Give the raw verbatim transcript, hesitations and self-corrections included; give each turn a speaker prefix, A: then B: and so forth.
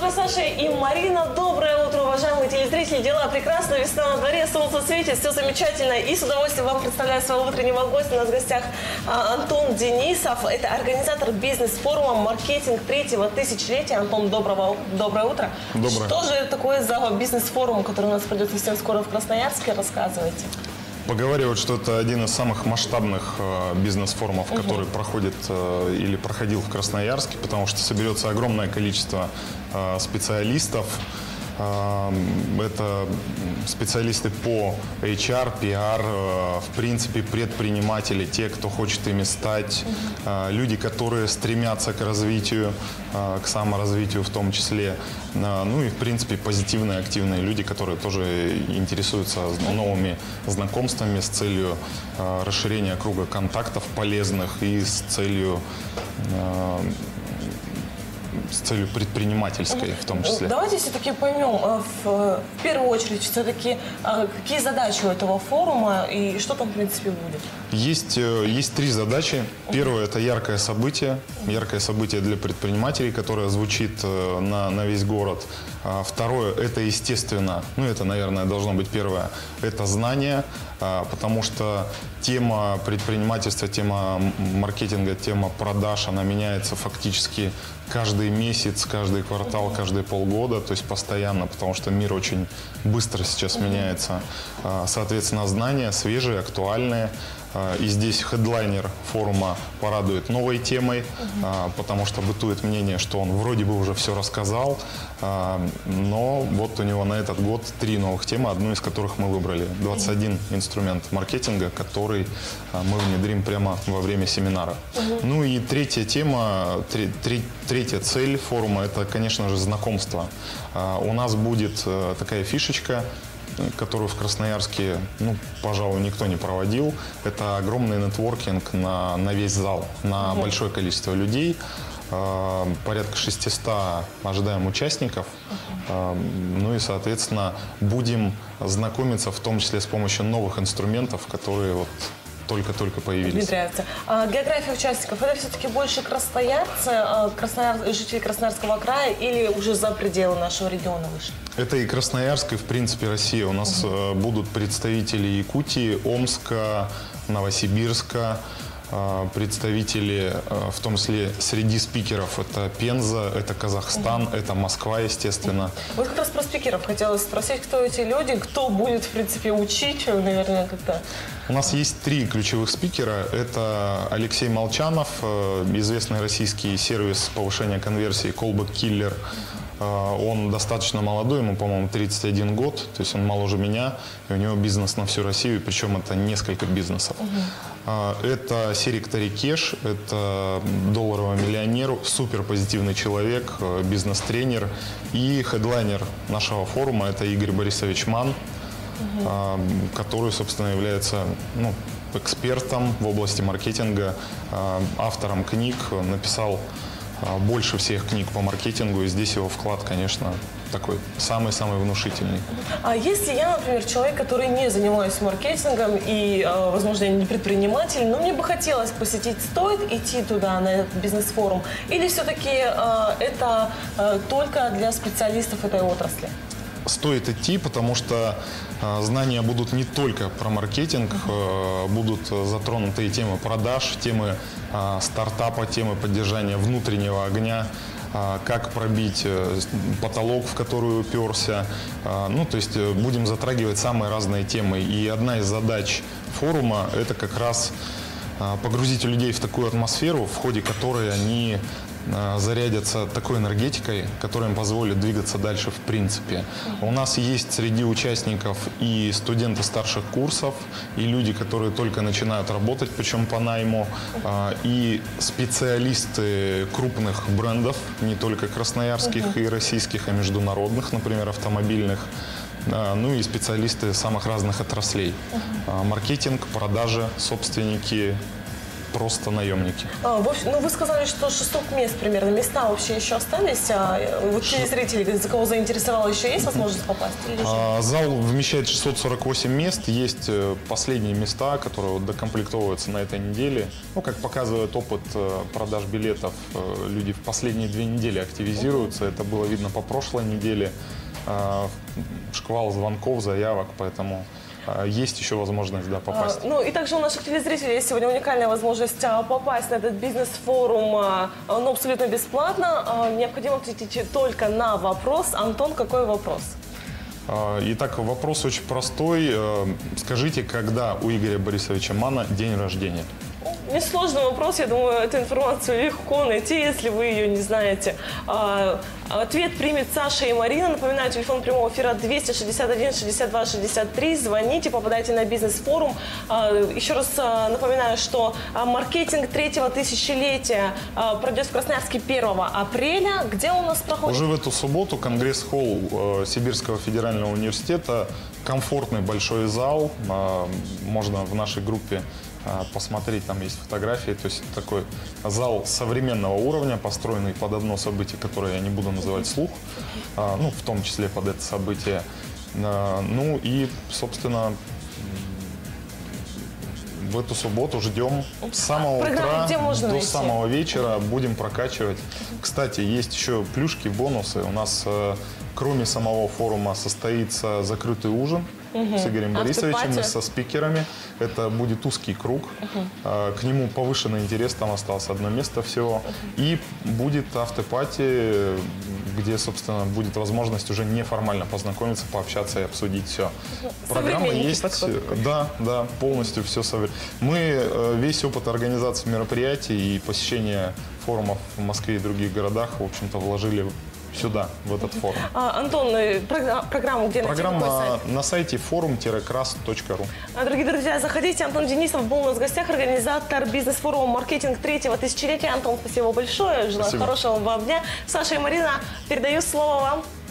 A: утро, Саша и Марина. Доброе утро, уважаемые телезрители. Дела прекрасно, весна на дворе, солнце светит, все замечательно. И с удовольствием вам представляю своего утреннего гостя. У нас в гостях а, Антон Денисов. Это организатор бизнес-форума «Маркетинг третьего тысячелетия». Антон, доброго, доброе утро.
B: Доброе.
A: Что же это такое за бизнес-форум, который у нас пройдет совсем скоро в Красноярске? Рассказывайте.
B: Поговаривают, что это один из самых масштабных э, бизнес-форумов,
A: Угу.
B: который проходит э, или проходил в Красноярске, потому что соберется огромное количество э, специалистов. Э, это специалисты по эйч ар, пи ар, э, в принципе, предприниматели, те, кто хочет ими стать, угу. э, люди, которые стремятся к развитию, э, к саморазвитию в том числе. Э, ну и, в принципе, позитивные, активные люди, которые тоже интересуются новыми знакомствами с целью э, расширения круга контактов полезных и с целью э, с целью предпринимательской в том числе.
A: Давайте все-таки поймем, в, в первую очередь, все-таки какие задачи у этого форума и что там, в принципе, будет?
B: Есть, есть три задачи. Первое – это яркое событие. Яркое событие для предпринимателей, которое звучит на, на весь город. Второе – это, естественно, ну это, наверное, должно быть первое, это знание, потому что тема предпринимательства, тема маркетинга, тема продаж, она меняется фактически каждый месяц, каждый квартал, каждые полгода, то есть постоянно, потому что мир очень быстро сейчас меняется. Соответственно, знания свежие, актуальные. И здесь хедлайнер форума порадует новой темой, uh-huh. потому что бытует мнение, что он вроде бы уже все рассказал, но вот у него на этот год три новых темы, одну из которых мы выбрали. двадцать один uh-huh. инструмент маркетинга, который мы внедрим прямо во время семинара. Uh-huh. Ну и третья тема, три, три, третья цель форума – это, конечно же, знакомство. У нас будет такая фишечка, которую в Красноярске, ну, пожалуй, никто не проводил. Это огромный нетворкинг на, на весь зал, на uh-huh. большое количество людей. Э, порядка шестисот ожидаем участников. Uh-huh. Э, ну и, соответственно, будем знакомиться в том числе с помощью новых инструментов, которые вот только-только появились.
A: Внедряются. А география участников – это все-таки больше красноярцы, а, краснояр... жители Красноярского края или уже за пределы нашего региона вышли?
B: Это и Красноярск, и, в принципе, Россия. У нас uh-huh. будут представители Якутии, Омска, Новосибирска, представители, в том числе среди спикеров, это Пенза, это Казахстан, uh-huh. это Москва, естественно.
A: Вот как раз про спикеров хотелось спросить, кто эти люди, кто будет, в принципе, учить, наверное, когда...
B: У нас есть три ключевых спикера. Это Алексей Молчанов, известный российский сервис повышения конверсии Callback Killer. Он достаточно молодой, ему, по-моему, тридцать один год, то есть он моложе меня, и у него бизнес на всю Россию, причем это несколько бизнесов. Uh-huh. Это Серик Тарикеш, это долларовый миллионер, супер позитивный человек, бизнес-тренер. И хедлайнер нашего форума – это Игорь Борисович Ман, uh-huh. который, собственно, является, ну, экспертом в области маркетинга, автором книг, написал больше всех книг по маркетингу, и здесь его вклад, конечно, такой самый-самый внушительный.
A: А если я, например, человек, который не занимаюсь маркетингом и, возможно, я не предприниматель, но мне бы хотелось посетить, стоит идти туда, на этот бизнес-форум, или все-таки это только для специалистов этой отрасли?
B: Стоит идти, потому что э, знания будут не только про маркетинг, э, будут затронуты и темы продаж, темы э, стартапа, темы поддержания внутреннего огня, э, как пробить э, потолок, в который уперся. Э, ну, то есть э, будем затрагивать самые разные темы. И одна из задач форума – это как раз э, погрузить людей в такую атмосферу, в ходе которой они зарядятся такой энергетикой, которая им позволит двигаться дальше в принципе. У нас есть среди участников и студенты старших курсов, и люди, которые только начинают работать, причем по найму, и специалисты крупных брендов, не только красноярских uh-huh. и российских, а международных, например, автомобильных. Ну и специалисты самых разных отраслей. Uh-huh. Маркетинг, продажи, собственники, просто наемники.
A: А, в общем, ну, вы сказали, что шестьсот мест примерно. Места вообще еще остались? А, вот телезрители, за кого заинтересовало, еще есть возможность попасть? Или же?
B: А, зал вмещает шестьсот сорок восемь мест. Есть э, последние места, которые вот докомплектовываются на этой неделе. Ну, как показывает опыт э, продаж билетов, э, люди в последние две недели активизируются. Это было видно по прошлой неделе. Э, шквал звонков, заявок, поэтому... Есть еще возможность, да, попасть.
A: А, ну и также у наших телезрителей есть сегодня уникальная возможность а, попасть на этот бизнес-форум, а, но абсолютно бесплатно. А, необходимо ответить только на вопрос. Антон, какой вопрос?
B: А, итак, вопрос очень простой. Скажите, когда у Игоря Борисовича Манна день рождения?
A: Несложный вопрос, я думаю, эту информацию легко найти, если вы ее не знаете. А, ответ примет Саша и Марина. Напоминаю, телефон прямого эфира двести шестьдесят один шестьдесят два шестьдесят три. Звоните, попадайте на бизнес-форум. А, еще раз а, напоминаю, что а, маркетинг третьего тысячелетия а, пройдет в Красноярске первого апреля. Где у нас проходит?
B: Уже в эту субботу конгресс-холл э, Сибирского федерального университета. Комфортный большой зал. Э, можно в нашей группе посмотреть, там есть фотографии, то есть такой зал современного уровня, построенный под одно событие, которое я не буду называть вслух, ну, в том числе под это событие. Ну и, собственно, в эту субботу ждем с самого утра до самого вечера, будем прокачивать. Кстати, есть еще плюшки, бонусы. У нас, кроме самого форума, состоится закрытый ужин угу. с Игорем Борисовичем и со спикерами. Это будет узкий круг. Угу. К нему повышенный интерес, там осталось одно место всего. Угу. И будет автопати, где, собственно, будет возможность уже неформально познакомиться, пообщаться и обсудить все. Программа есть. Да, да, полностью все современно. Мы весь опыт организации мероприятий и посещения форумов в Москве и других городах, в общем-то, вложили сюда, в этот форум.
A: А, Антон, программу где найти?
B: Программа на сайте форум крас точка ру.
A: Дорогие друзья, заходите. Антон Денисов был у нас в гостях, организатор бизнес-форума «Маркетинг третьего тысячелетия». Антон, спасибо большое. Желаю спасибо. Хорошего вам дня. Саша и Марина, передаю слово вам.